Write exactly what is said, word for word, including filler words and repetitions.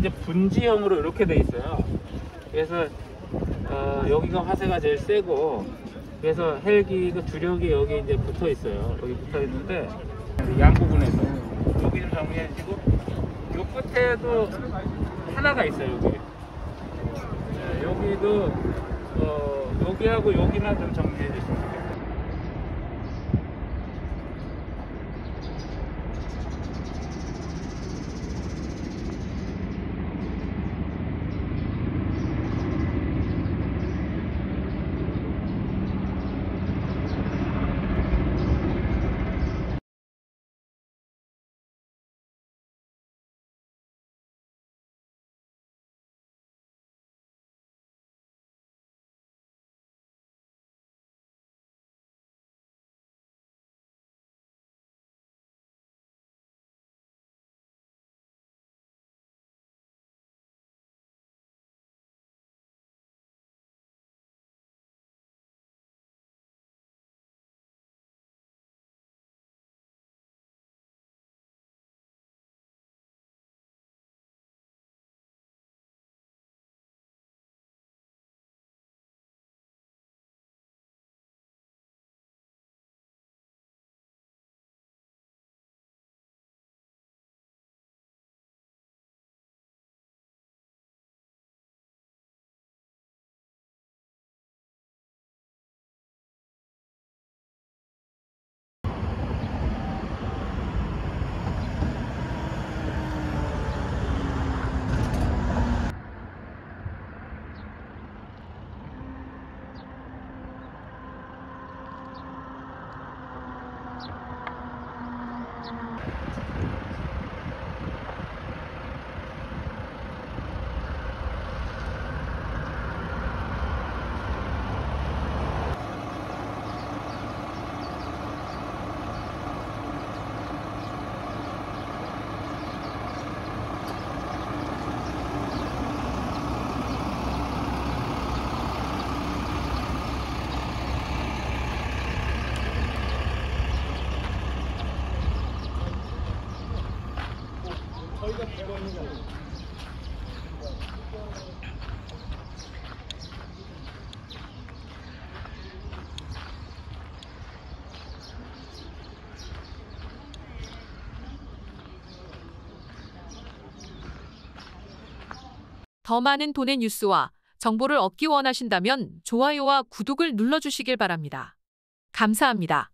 분지형으로 이렇게 돼 있어요. 그래서 어, 여기가 화세가 제일 세고, 그래서 헬기 그 주력이 여기 이제 붙어 있어요. 여기 붙어 있는데 양 부분에서 여기 좀 정리해 주시고, 요 끝에도 하나가 있어요. 여기 네, 여기도 어, 여기하고 여기만 좀 정리해 주시면 돼요. 더 많은 돈의 뉴스와 정보를 얻기 원하신다면 좋아요와 구독을 눌러주시길 바랍니다. 감사합니다.